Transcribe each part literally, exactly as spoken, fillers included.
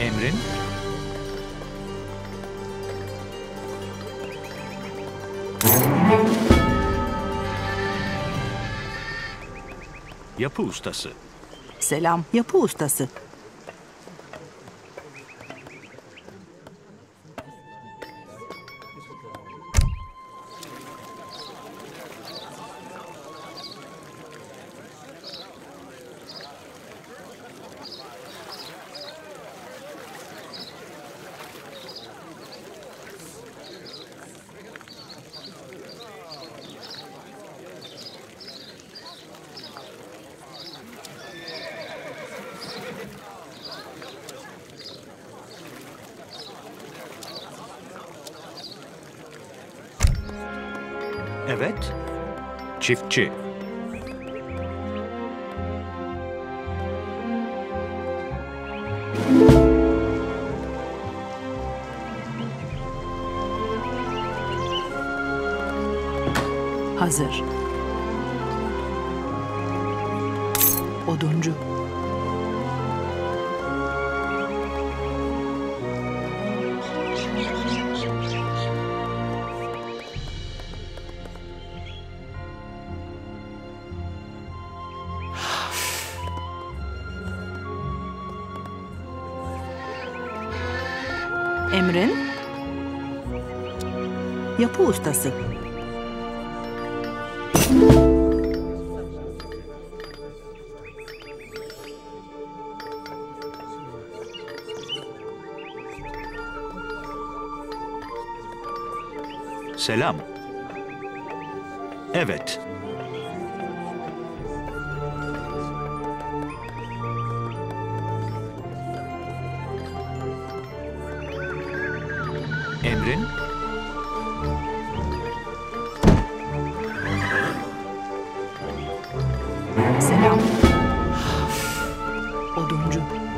Emrin? Yapı ustası. Selam, yapı ustası. Evet. Çiftçi. Hazır. Oduncu. Emrin? Yapı ustası. Selam. Evet. Emrin? Selam. Oduncu.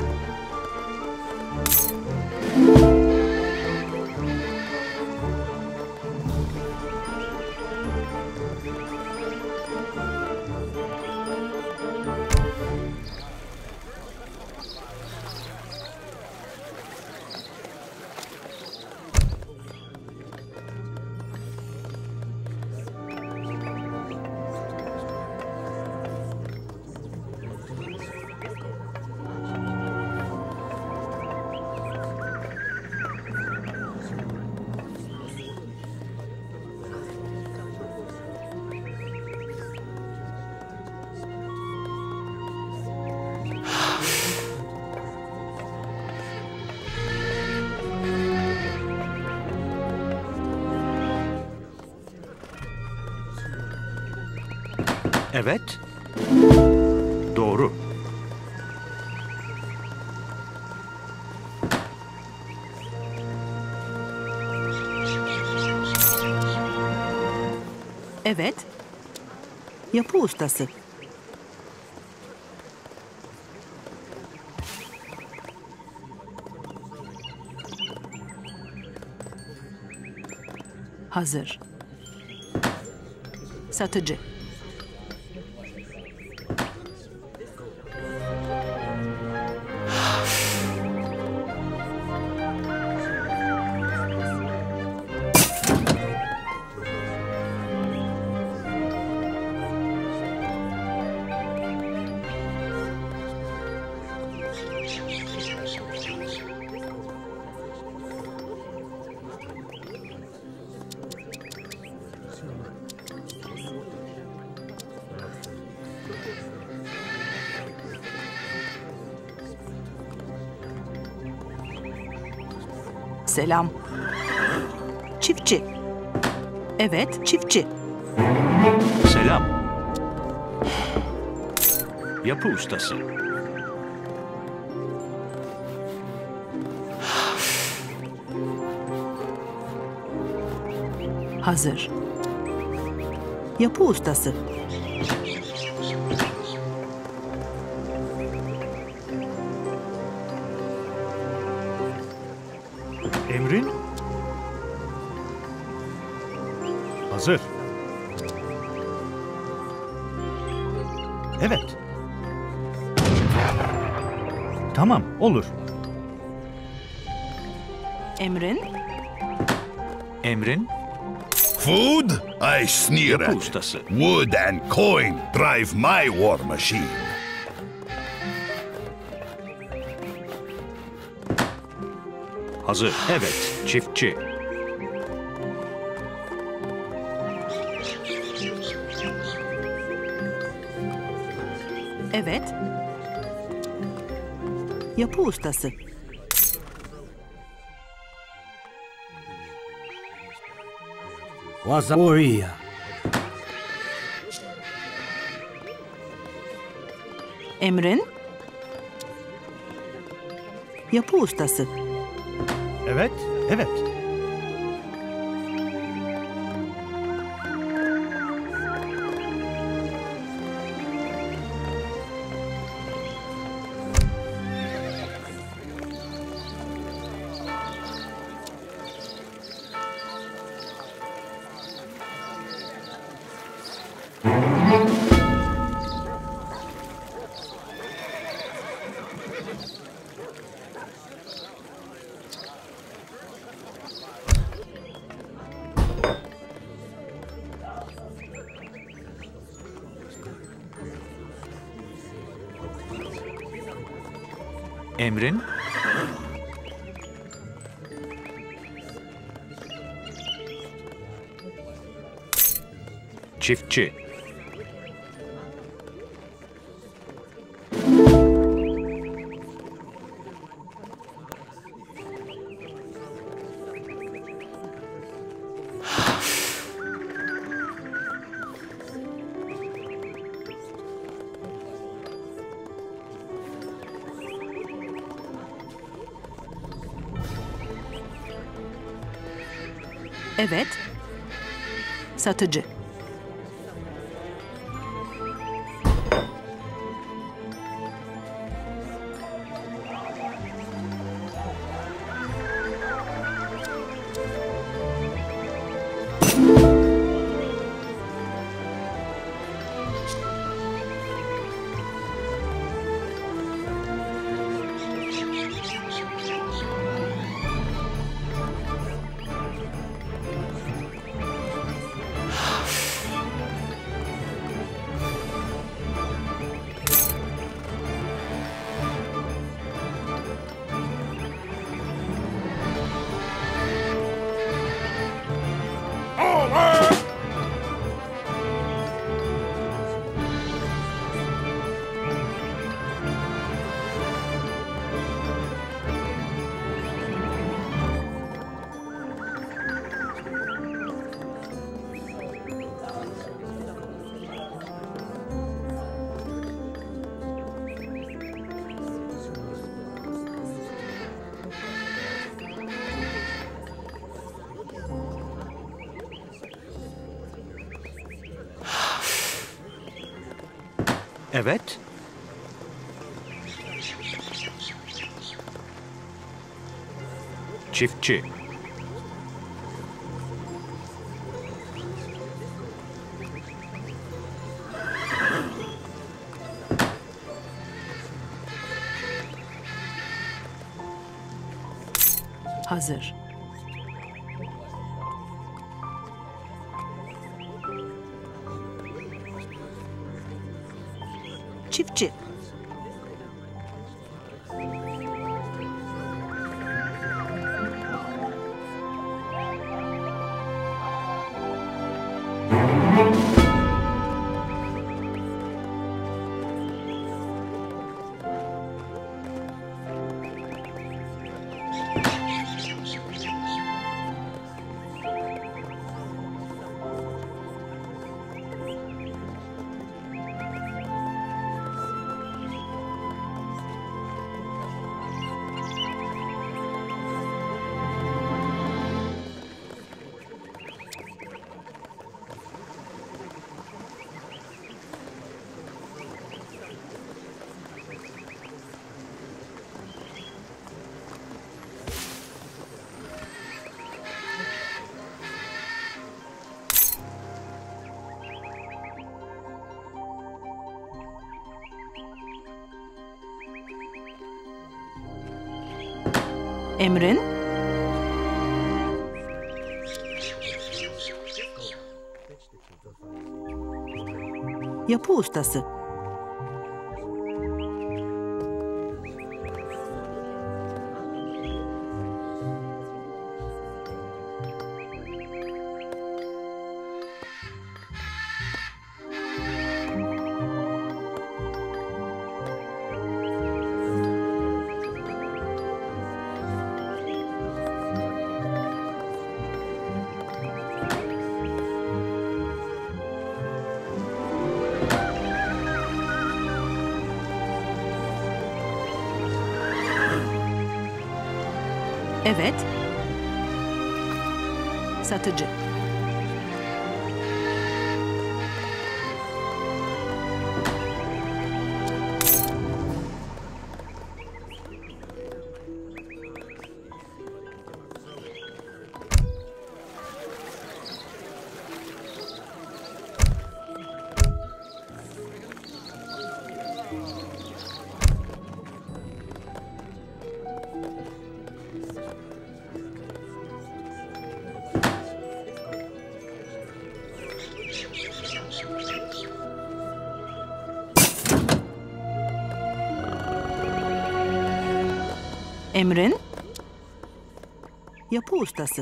Evet. Doğru. Evet. Yapı ustası. Hazır. Satıcı. Selam. Çiftçi. Evet, çiftçi. Selam. Yapı ustası. Hazır. Yapı ustası. Emrin? Hazır. Evet. Tamam, olur. Emrin, Emrin Food, I sneer yapı at. ustası. Wood and coin drive my war machine. Hazır. Evet. Çiftçi. evet. Yapı ustası, Wazaburia. Emrin, yapı ustası, Evet. Evet. Emrin çiftçi. evet. Satıcı, Evet. Çiftçi. hazır. Çiftçi, emrin, Yapı ustası. Evet. Satıcı. Emrin. Yapı ustası.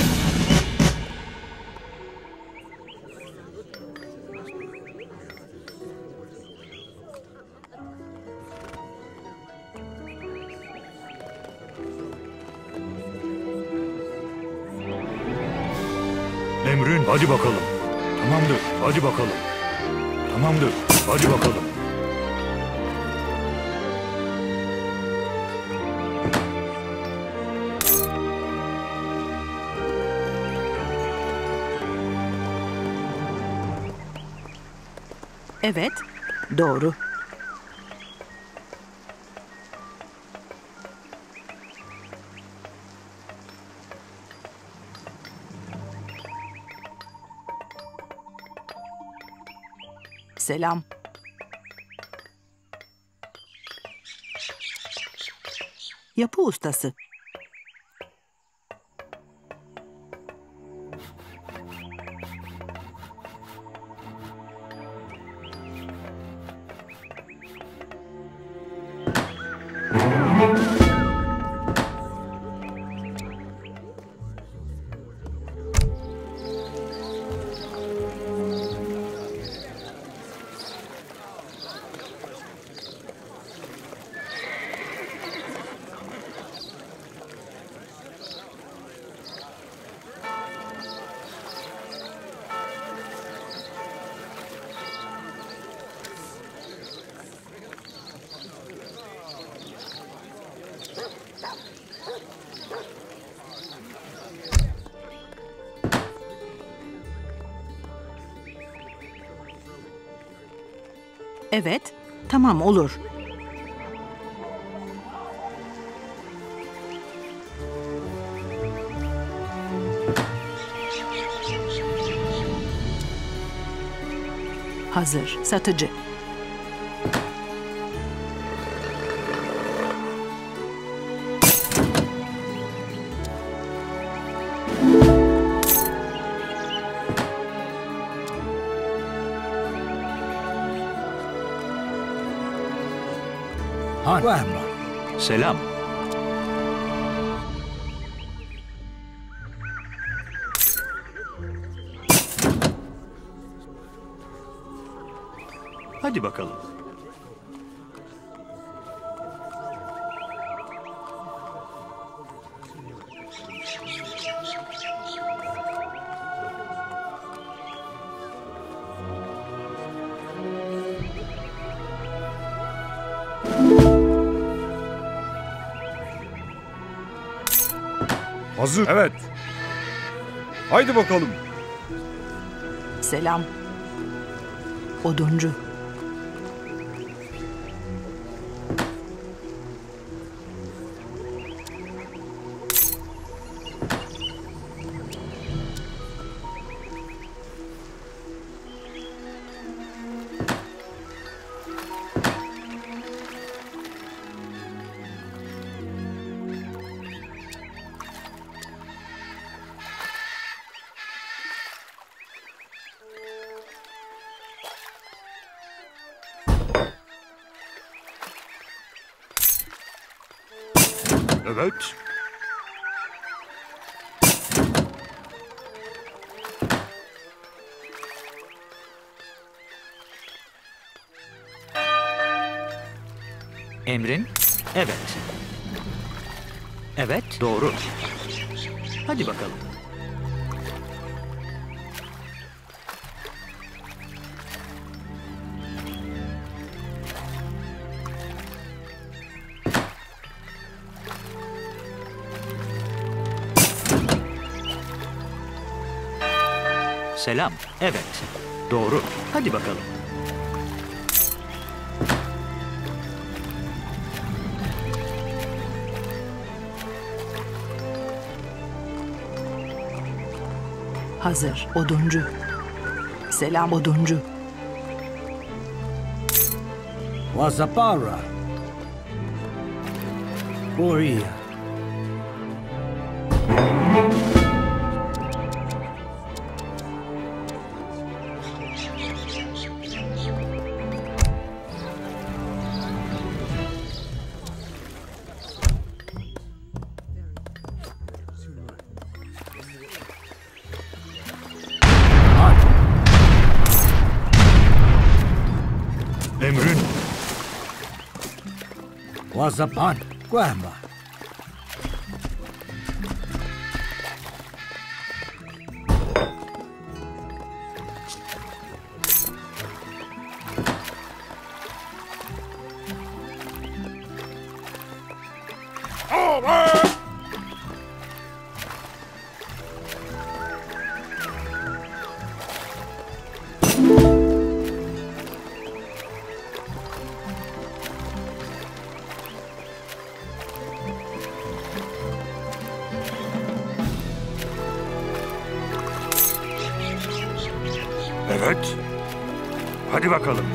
Emrin, hadi bakalım. Tamamdır, hadi bakalım. Tamamdır, hadi bakalım. Evet, doğru. Selam. Yapı ustası. Evet, tamam olur. Hazır, satıcı. Han. Selam. Hadi bakalım. Hazır. Evet. Haydi bakalım. Selam. Oduncu. Evet. Emrin? Evet. Evet, Doğru. hadi bakalım. Selam. Evet. Doğru. Hadi bakalım. Hazır. Oduncu. Selam oduncu. Wazapara. Boria. Emrin. Wazapan. Guama. Evet. Hadi bakalım.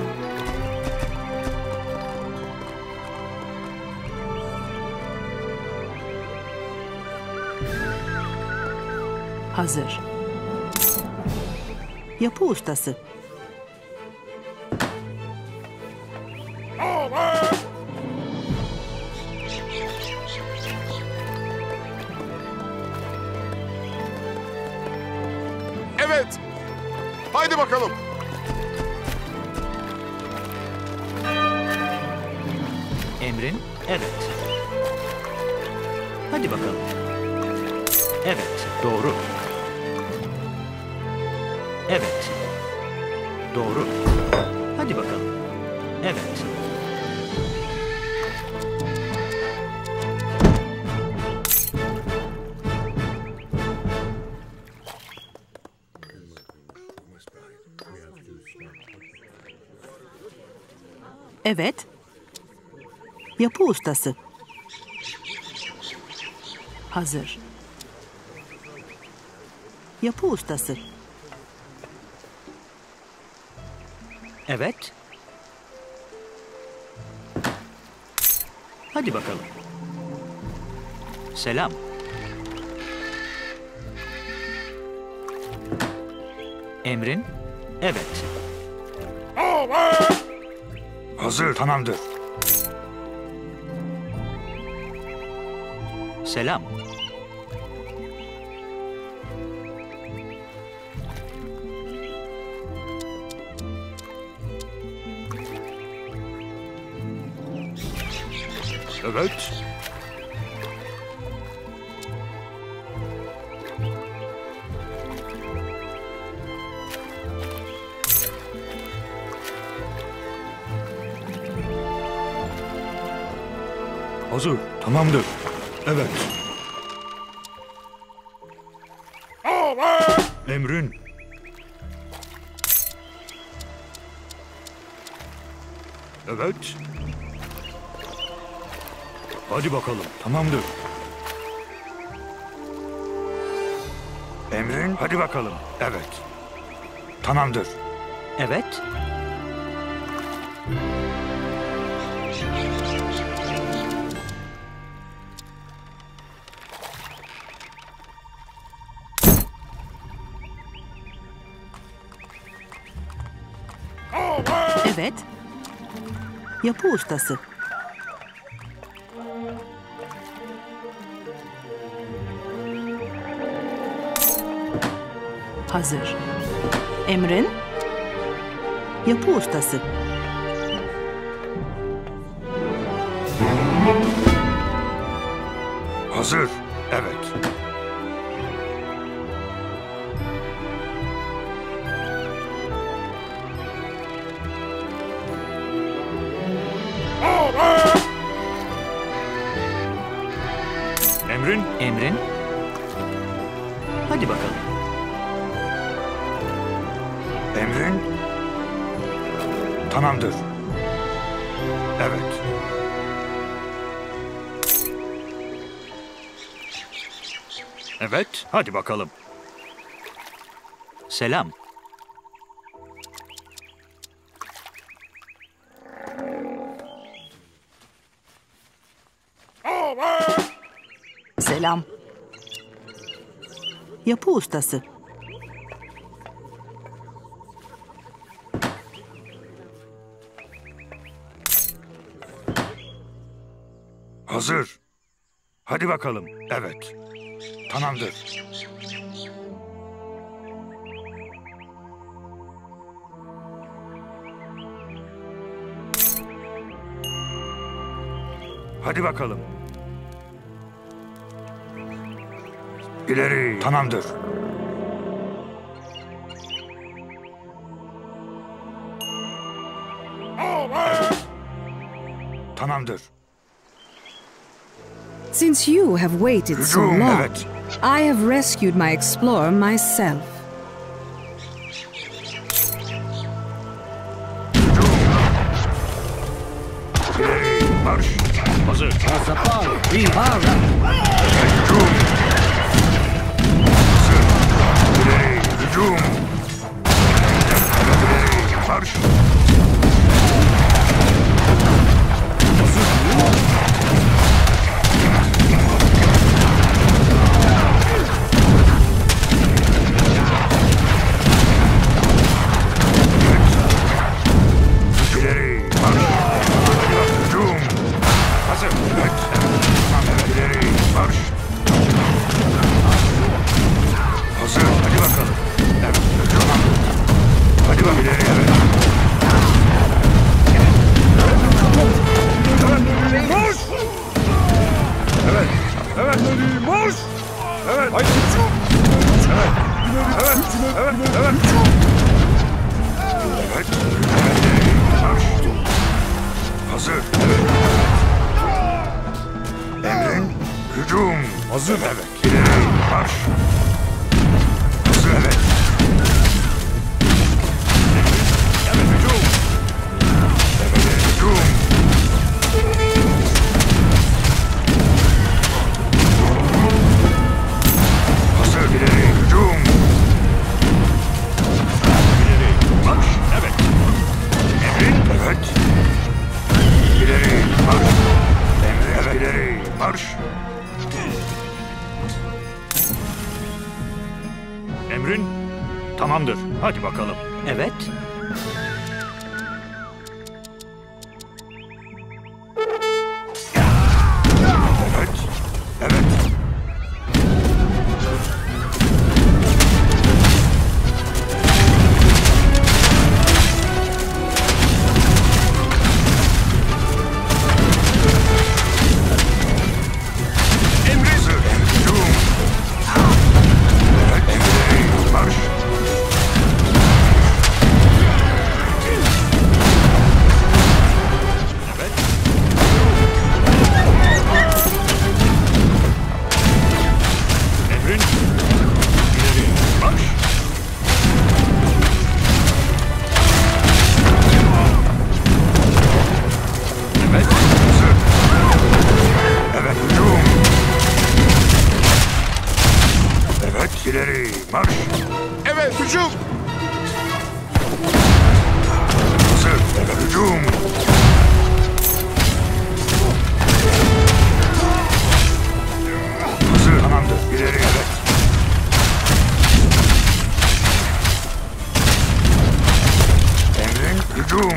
Hazır. Yapı ustası. Evet. Haydi bakalım. Emrin? Evet. Hadi bakalım. Evet, Doğru. evet. Doğru. Hadi bakalım. Evet. Evet. Yapı ustası. Hazır. Yapı ustası. Evet. Hadi bakalım. Selam. Emrin? Evet. Hazır. Tamamdır. Selam. Evet. Hazır. Tamamdır. Evet. Emrin. Evet. Hadi bakalım. Tamamdır. Emrin. Hadi bakalım. Evet. Tamamdır. Evet. Evet. Yapı ustası. Hazır. Emrin? Yapı ustası. Hazır. Evet. Emrin? Emrin? Hadi bakalım. Emrin? Tamamdır. Evet. Evet, hadi bakalım. Selam. Selam. Yapı ustası. Hazır. Hadi bakalım. Evet. Tamamdır. Hadi bakalım. İleri. Tamamdır. Evet. Tamamdır. Since you have waited so Hücum. long, Evet. I have rescued my explorer myself. İleri. Marş. Hazır. Wazapara. Ribara. Hücum. Hazır. İleri. Hücum. İleri. Marş. İleri. Marş. Hücum. Hazır. Evet. Tamam. İleri. Marş. Hazır. Hadi bakalım. Evet. Tamam. Hadi bak ileri. Evet. Marş! Evet. Evet. Marş! Evet. Haydi. Evet. Evet. Evet. Evet. Evet. İleri. Marş. Hazır. Evet. Emrin. Hücum. Hazır. Evet. İleri. Marş. Hazır. Evet. Evet. Hücum. Evet. Hücum. Hazır. İleri. Hücum. İleri. Marş. Evet. Emrin. Evet. İleri. Marş. Emrin. Evet. İleri. Marş. Emrin. Tamamdır. Hadi bakalım. Evet. Evet. Evet. Emrin. Hazır. Hücum. Evet. Emrin. Marş. Evet. Emrin. İleri. Marş. Evet. Hazır. Evet. Hücum. Evet. İleri. Marş. Evet, hücum. Hazır. Evet. Hücum. Hazır. Tamamdır. İleri. Evet. Emrin. Hücum.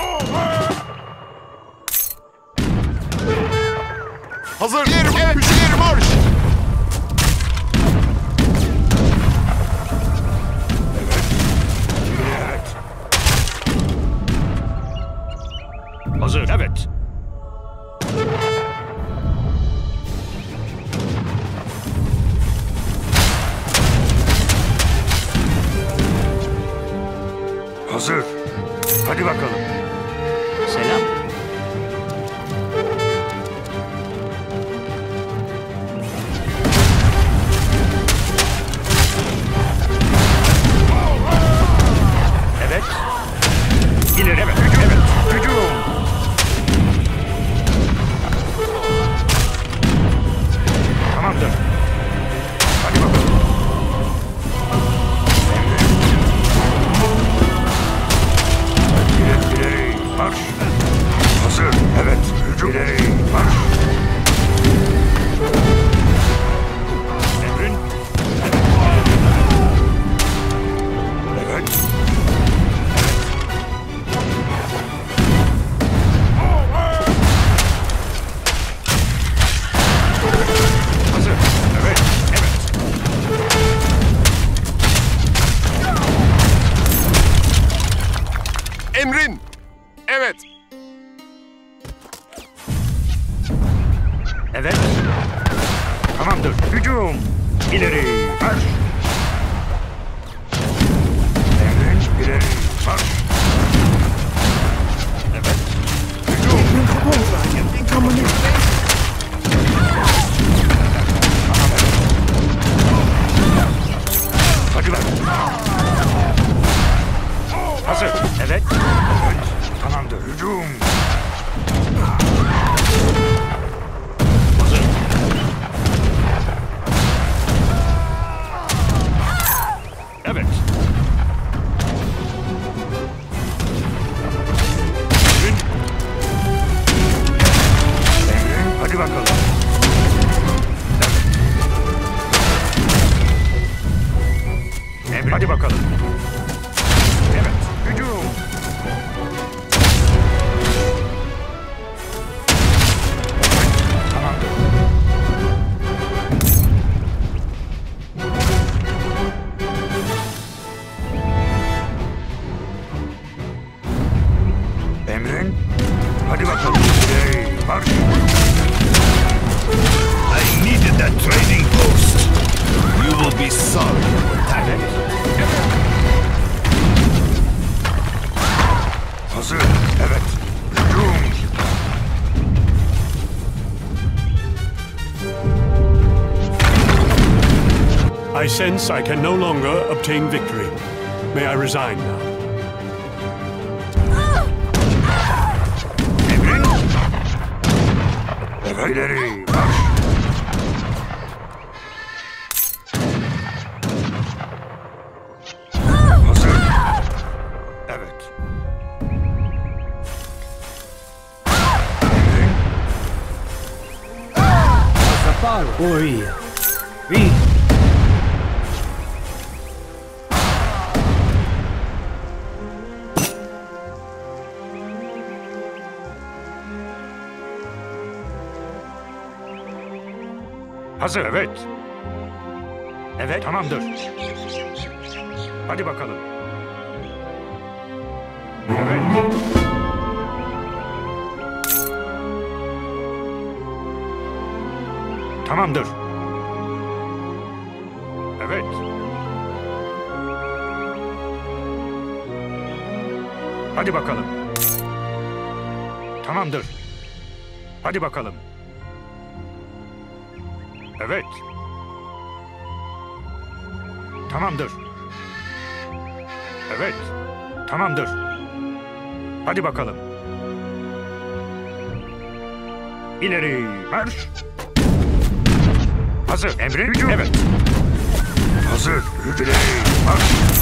Hazır. İleri, evet, ileri marş. Hazır. Hadi bakalım. Selam. Evet. İleri evet. Hücum. Evet. Hücum. Tamamdır. Hadi bakalım. İleri, ileri, marş. Hazır. Evet. Hücum. İleri, marş. Emrin. Evet. Hazır. Evet. Evet. Emrin. Evet. Evet. Tamamdır. Hücum. İleri. Marş. Emrin. İleri. Marş. Evet. Hücum. Hadi bak. Hazır. Evet. Evet. Tamamdır. Hücum. Hazır. Evet. Emrin. Emrin. Hadi bakalım. Evet. Emrin. Hadi bakalım. Evet. Hücum. Tamamdır. Emrin. Hadi bakalım. Hey, marş. I needed that trading post. You will be sorry for that. Hazır. Evet. Hücum. I sense I can no longer obtain victory. May I resign now? Emrin. Evet. İleri. Marş. Hazır. Evet. Emrin. Safari. Ori. Read. Hazır. Evet. Evet. Tamamdır. Hadi bakalım. Evet. Tamamdır. Evet. Hadi bakalım. Tamamdır. Hadi bakalım. Evet. Tamamdır. Evet. Tamamdır. Hadi bakalım. İleri marş. Hazır. Emrin. Hücum. Evet. Hazır. İleri marş.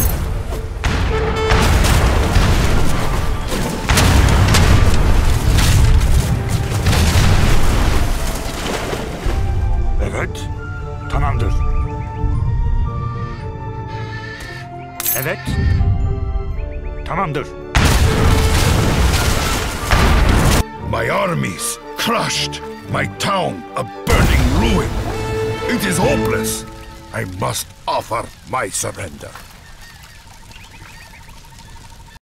Evet. Tamamdır. Evet. Tamamdır. My armies crushed. My town a burning ruin. It is hopeless. I must offer my surrender.